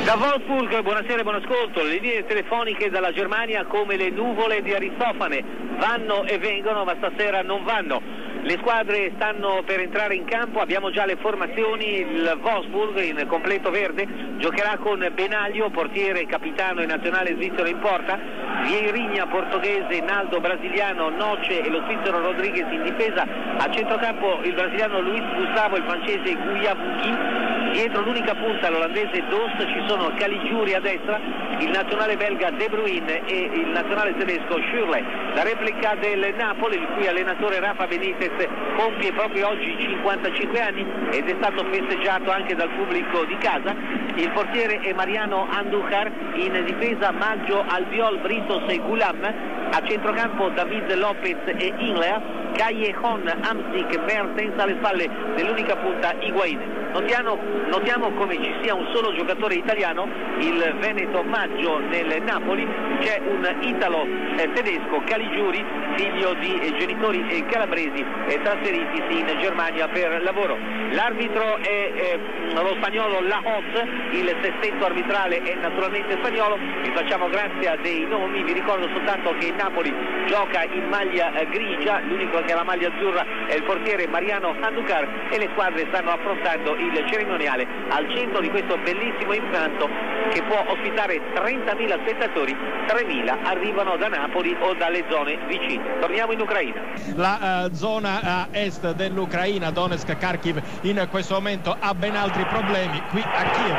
Da Wolfsburg, buonasera e buon ascolto. Le linee telefoniche dalla Germania come le nuvole di Aristofane vanno e vengono, ma stasera non vanno. Le squadre stanno per entrare in campo, abbiamo già le formazioni. Il Wolfsburg in completo verde giocherà con Benaglio, portiere, capitano e nazionale svizzero in porta, Vieirinha portoghese, Naldo brasiliano, Noce e lo svizzero Rodriguez in difesa. A centrocampo il brasiliano Luis Gustavo e il francese Guiavugui. Dietro l'unica punta l'olandese Dost ci sono Caligiuri a destra, il nazionale belga De Bruyne e il nazionale tedesco Schürrle. La replica del Napoli, il cui allenatore Rafa Benitez compie proprio oggi 55 anni ed è stato festeggiato anche dal pubblico di casa. Il portiere è Mariano Andújar, in difesa Maggio, Albiol, Britos e Gulam. A centrocampo David Lopez e Inler, Callejon, Hamsik, Mertens, alle spalle dell'unica punta Higuaín. Notiamo come ci sia un solo giocatore italiano, il veneto Maggio nel Napoli. C'è un italo tedesco, Caligiuri, figlio di genitori calabresi trasferitisi in Germania per lavoro. L'arbitro è lo spagnolo Lahoz, il sestetto arbitrale è naturalmente spagnolo. Vi facciamo grazia dei nomi, vi ricordo soltanto che il Napoli gioca in maglia grigia, l'unico che ha la maglia azzurra è il portiere Mariano Andújar e le squadre stanno affrontando il cerimoniale al centro di questo bellissimo impianto che può ospitare 30.000 spettatori. 3.000 arrivano da Napoli o dalle zone vicine. Torniamo in Ucraina. La zona a est dell'Ucraina, Donetsk, Kharkiv, in questo momento ha ben altri problemi. Qui a Kiev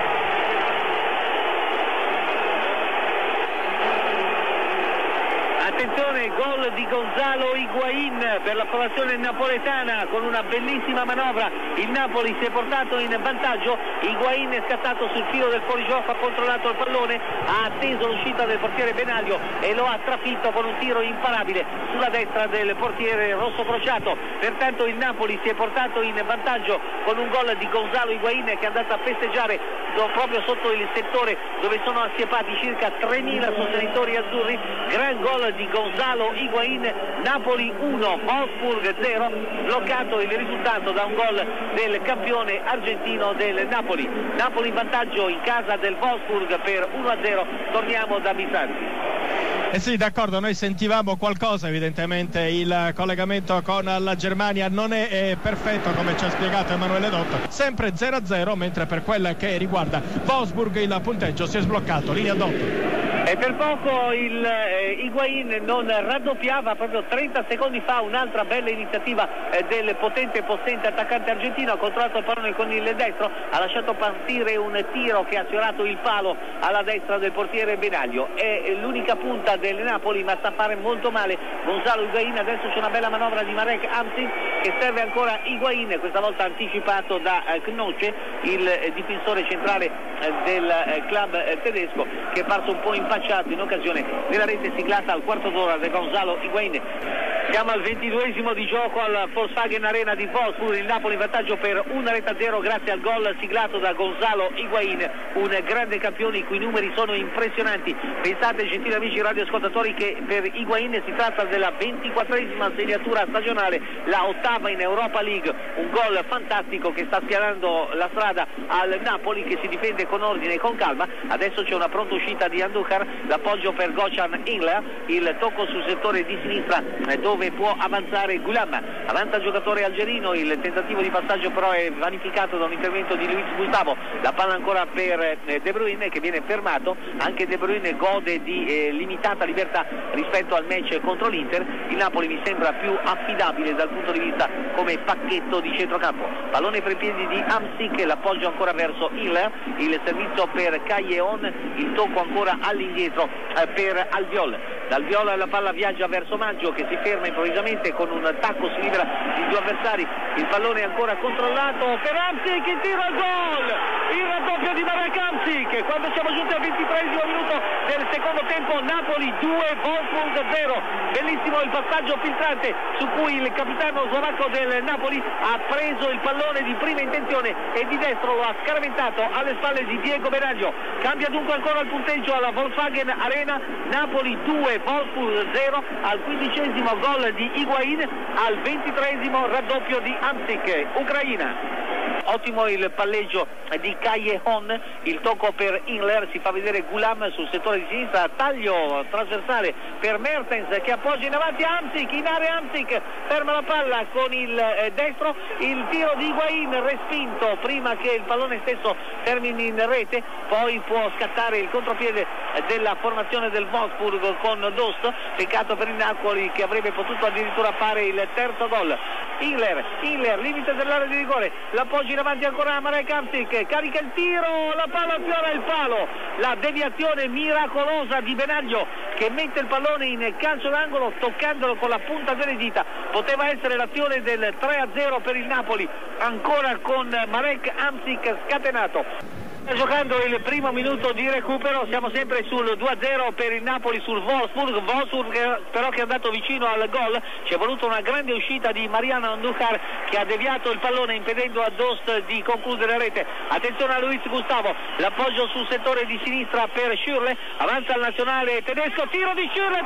attenzione, gol di Gonzalo Higuaín per la formazione napoletana con una bellissima manovra. Il Napoli si è portato in vantaggio, Higuaín è scattato sul filo del fuorigioco, ha controllato il pallone, ha atteso l'uscita del portiere Benaglio e lo ha trafitto con un tiro imparabile sulla destra del portiere rosso crociato. Pertanto il Napoli si è portato in vantaggio con un gol di Gonzalo Higuaín che è andato a festeggiare proprio sotto il settore dove sono assiepati circa 3.000 sostenitori azzurri. Gran gol di Gonzalo Higuaín. Napoli 1, Wolfsburg 0, bloccato il risultato da un gol del campione argentino del Napoli. Napoli in vantaggio in casa del Wolfsburg per 1-0. Torniamo da Bizanti. Sì, d'accordo, noi sentivamo qualcosa, evidentemente il collegamento con la Germania non è perfetto come ci ha spiegato Emanuele Dotto, sempre 0-0, mentre per quella che riguarda Wolfsburg il punteggio si è sbloccato. Linea Dotto. E per poco il Higuaín non raddoppiava proprio 30 secondi fa un'altra bella iniziativa del potente e possente attaccante argentino. Ha controllato il pallone con il destro, ha lasciato partire un tiro che ha sfiorato il palo alla destra del portiere Benaglio. È l'unica punta del Napoli, ma sta a fare molto male Gonzalo Higuaín. Adesso c'è una bella manovra di Marek Hamsik che serve ancora Higuaín, questa volta anticipato da Knoche, il difensore centrale del club tedesco, che è parso un po' impacciato in occasione della rete siglata al quarto d'ora da Gonzalo Higuaín. Siamo al 22esimo di gioco al Volkswagen Arena di Wolfsburg, il Napoli in vantaggio per 1-0 grazie al gol siglato da Gonzalo Higuaín, un grande campione i cui numeri sono impressionanti. Pensate, gentili amici radioascoltatori, che per Higuaín si tratta della 24esima segnatura stagionale, la 8ª in Europa League, un gol fantastico che sta spianando la strada al Napoli che si difende con ordine e con calma. Adesso c'è una pronta uscita di Andújar, l'appoggio per Gökhan Inler, il tocco sul settore di sinistra dove può avanzare Gulam, avanza il giocatore algerino, il tentativo di passaggio però è vanificato da un intervento di Luis Gustavo. La palla ancora per De Bruyne che viene fermato, anche De Bruyne gode di limitata libertà rispetto al match contro l'Inter. Il Napoli mi sembra più affidabile dal punto di vista come pacchetto di centrocampo. Pallone per i piedi di Hamsik, l'appoggio ancora verso Inler, il servizio per Callejon, il tocco ancora all'indietro per Albiol. Dall'Albiol la palla viaggia verso Maggio che si ferma improvvisamente, con un tacco si libera di due avversari, il pallone è ancora controllato per Hamsik, il tiro al gol, il raddoppio di Marek Hamsik quando siamo giunti al 23esimo minuto del secondo tempo. Napoli 2, Wolfsburg 0. Bellissimo il passaggio filtrante su cui il capitano slovacco del Napoli ha preso il pallone di prima intenzione e di destro lo ha scaraventato alle spalle di Diego Benaglio. Cambia dunque ancora il punteggio alla Volkswagen Arena, Napoli 2, Wolfsburg 0, al 15esimo gol di Higuaín, al 23esimo raddoppio di Hamsik. Ucraina. Ottimo il palleggio di Callejon, il tocco per Inler, si fa vedere Gulam sul settore di sinistra, taglio trasversale per Mertens che appoggia in avanti Hamsik, in area Hamsik ferma la palla con il destro, il tiro di Higuaín respinto prima che il pallone stesso termini in rete, poi può scattare il contropiede della formazione del Wolfsburg con Dost, peccato per il Napoli che avrebbe potuto addirittura fare il terzo gol. Inler, limite dell'area di rigore, l'appoggio in avanti ancora a Marek Hamsik, carica il tiro, la palla fiora il palo, la deviazione miracolosa di Benaglio che mette il pallone in calcio d'angolo toccandolo con la punta delle dita. Poteva essere l'azione del 3-0 per il Napoli, ancora con Marek Hamsik scatenato. Giocando il primo minuto di recupero, siamo sempre sul 2-0 per il Napoli sul Wolfsburg però che è andato vicino al gol, ci è voluta una grande uscita di Mariano Andújar che ha deviato il pallone impedendo a Dost di concludere la rete. Attenzione a Luis Gustavo, l'appoggio sul settore di sinistra per Schürrle, avanza il nazionale tedesco, tiro di Schürrle,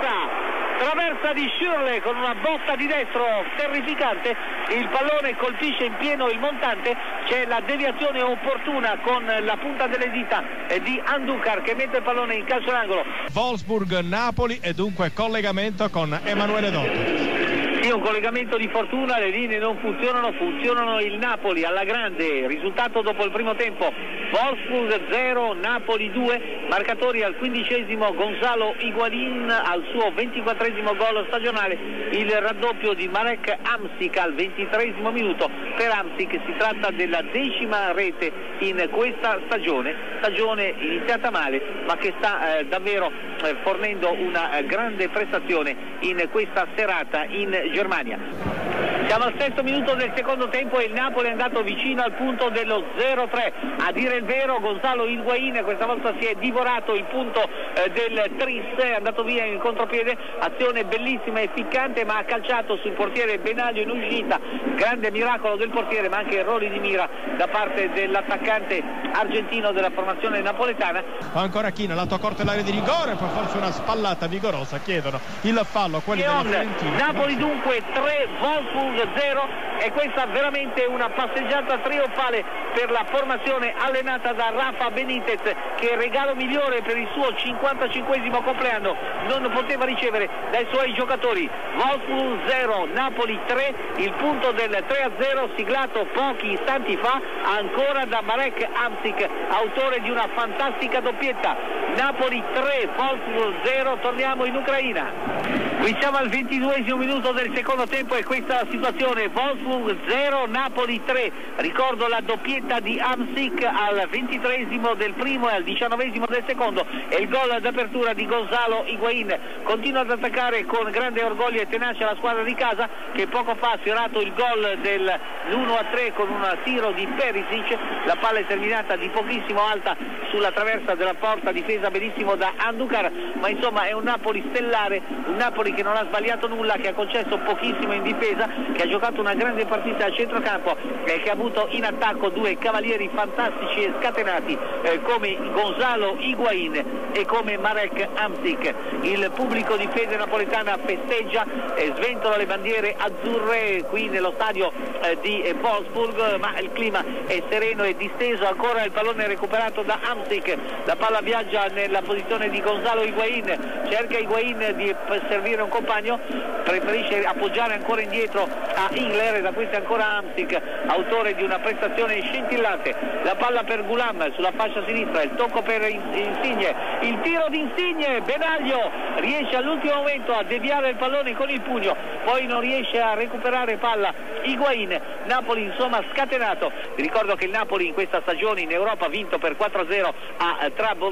traversa di Schürrle con una botta di destro terrificante, il pallone colpisce in pieno il montante, c'è la deviazione opportuna con la punta delle dita di Andújar che mette il pallone in calcio d'angolo. Wolfsburg-Napoli e dunque collegamento con Emanuele Dotto. Sì, un collegamento di fortuna, le linee non funzionano il Napoli alla grande, risultato dopo il primo tempo, Wolfsburg 0, Napoli 2, marcatori al 15esimo Gonzalo Higuaín al suo 24esimo gol stagionale, il raddoppio di Marek Hamsik al 23esimo minuto. Per Hamsik si tratta della 10ª rete in questa stagione iniziata male ma che sta davvero fornendo una grande prestazione in questa serata in Germania. Siamo al 6° minuto del secondo tempo e il Napoli è andato vicino al punto dello 0-3. A dire il vero, Gonzalo Higuaín questa volta si è divorato il punto del tris, è andato via in contropiede, azione bellissima e ficcante, ma ha calciato sul portiere Benaglio in uscita. Grande miracolo del portiere, ma anche errori di mira da parte dell'attaccante argentino della formazione napoletana. Ancora China, lato corto l'area di rigore, poi forse una spallata vigorosa, chiedono il fallo quelli della Fiorentina. Napoli dunque 3, Wolfsburg 0, e questa veramente una passeggiata trionfale per la formazione allenata da Rafa Benitez, che il regalo migliore per il suo 55esimo compleanno non poteva ricevere dai suoi giocatori. Wolfsburg 0, Napoli 3, il punto del 3-0 siglato pochi istanti fa ancora da Marek Hamsik, autore di una fantastica doppietta. Napoli 3, Wolfsburg 0, torniamo in Ucraina. Qui siamo al 22esimo minuto del secondo tempo e questa è la situazione: Wolfsburg 0, Napoli 3. Ricordo la doppietta di Hamsik al 23esimo del primo e al 19esimo del secondo, e il gol d'apertura di Gonzalo Higuaín. Continua ad attaccare con grande orgoglio e tenacia la squadra di casa, che poco fa ha sfiorato il gol dell'1-3 con un tiro di Perisic. La palla è terminata di pochissimo alta sulla traversa della porta, difesa benissimo da Andújar, ma insomma è un Napoli stellare, un Napoli che non ha sbagliato nulla, che ha concesso pochissimo in difesa, che ha giocato una grande partita a centrocampo e che ha avuto in attacco due cavalieri fantastici e scatenati come Gonzalo Higuaín e come Marek Hamsik. Il pubblico di fede napoletana festeggia e sventola le bandiere azzurre qui nello stadio di Wolfsburg, ma il clima è sereno e disteso. Ancora il pallone recuperato da Hamsik, la palla viaggia nella posizione di Gonzalo Higuaín, cerca Higuaín di servire un compagno, preferisce appoggiare ancora indietro a Inler, e da questo ancora Hamsik, autore di una prestazione scintillante. La palla per Gulam sulla fascia sinistra, il tocco per Insigne, il tiro di Insigne, Benaglio riesce all'ultimo momento a deviare il pallone con il pugno, poi non riesce a recuperare palla Higuaín. Napoli insomma scatenato. Vi ricordo che il Napoli in questa stagione in Europa ha vinto per 4-0 a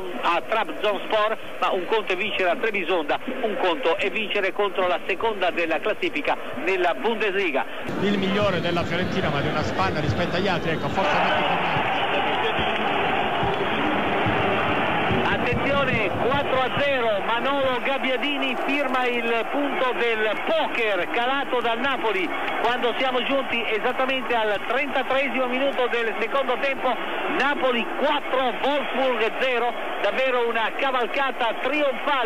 Trabzonspor, ma un conto è vincere a Trebisonda, un conto è vincere contro la seconda della classifica nella Bundesliga. Il migliore della Fiorentina, ma di una spanna rispetto agli altri, ecco, forse attenzione, 4-0, Manolo Gabbiadini firma il punto del poker calato dal Napoli quando siamo giunti esattamente al 33esimo minuto del secondo tempo. Napoli 4, Wolfsburg 0, davvero una cavalcata trionfale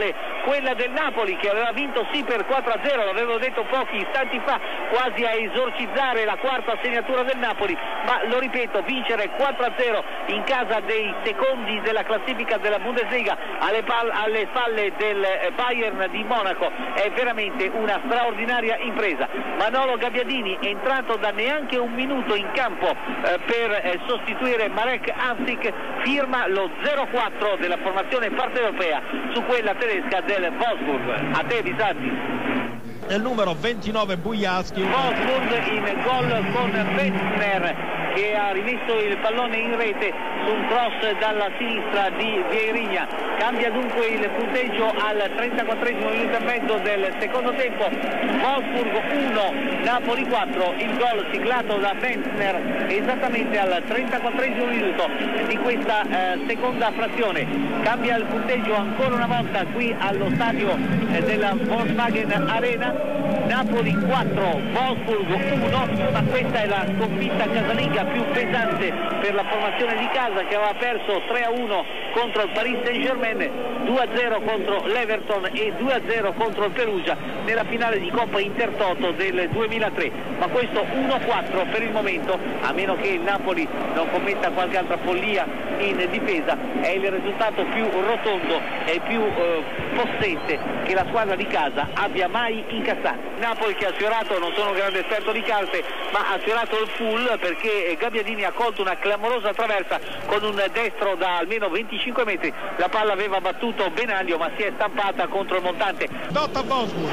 quella del Napoli, che aveva vinto sì per 4-0, l'avevo detto pochi istanti fa, quasi a esorcizzare la quarta segnatura del Napoli, ma lo ripeto, vincere 4-0 in casa dei secondi della classifica della Bundesliga alle spalle del Bayern di Monaco è veramente una straordinaria impresa. Manolo Gabbiadini, entrato da neanche un minuto in campo per sostituire Marek Hamsik, firma lo 0-4 della formazione partenopea su quella tedesca del Wolfsburg. A te Bisatti. Il numero 29 Bujaschi. Wolfsburg in gol con Benzner, che ha rimesso il pallone in rete su un cross dalla sinistra di Vieirinha. Cambia dunque il punteggio al 34esimo minuto e mezzo del secondo tempo. Wolfsburg 1, Napoli 4, il gol siglato da Benzner esattamente al 34esimo minuto di questa seconda frazione. Cambia il punteggio ancora una volta qui allo stadio della Volkswagen Arena. Napoli 4, Wolfsburg 1, ma questa è la sconfitta casalinga più pesante per la formazione di casa, che aveva perso 3-1 contro il Paris Saint-Germain, 2-0 contro l'Everton e 2-0 contro il Perugia nella finale di Coppa Intertoto del 2003. Ma questo 1-4 per il momento, a meno che il Napoli non commetta qualche altra follia in difesa, è il risultato più rotondo e più possente che la squadra di casa abbia mai incassato. Napoli che ha sfiorato, non sono un grande esperto di carte, ma ha sfiorato il full, perché Gabbiadini ha colto una clamorosa traversa con un destro da almeno 25 metri. La palla aveva battuto Benaglio, ma si è stampata contro il montante. Dotta Wolfsburg.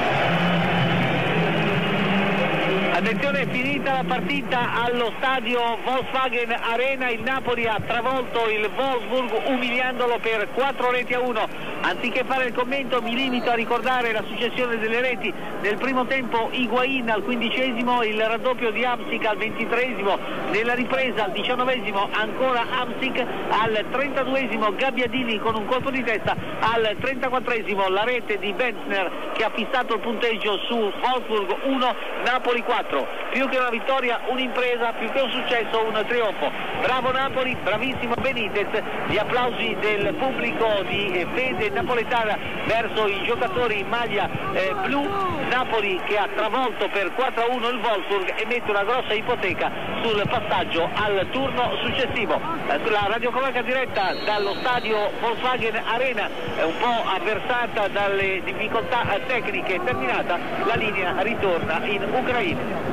Attenzione, è finita la partita allo stadio Volkswagen Arena. Il Napoli ha travolto il Wolfsburg umiliandolo per 4-1. Anziché fare il commento, mi limito a ricordare la successione delle reti. Nel primo tempo Higuaín al 15esimo, il raddoppio di Hamsik al 23esimo, nella ripresa al 19esimo ancora Hamsik, al 32esimo Gabbiadini con un colpo di testa, al 34esimo la rete di Benzner che ha fissato il punteggio su Wolfsburg 1, Napoli 4. Più che una vittoria, un'impresa, più che un successo, un trionfo. Bravo Napoli, bravissimo Benitez. Gli applausi del pubblico di fede napoletana verso i giocatori in maglia blu. Napoli che ha travolto per 4-1 il Wolfsburg e mette una grossa ipoteca sul passaggio al turno successivo. La radiocronaca diretta dallo stadio Volkswagen Arena, un po' avversata dalle difficoltà tecniche, terminata, la linea ritorna in Ucraina.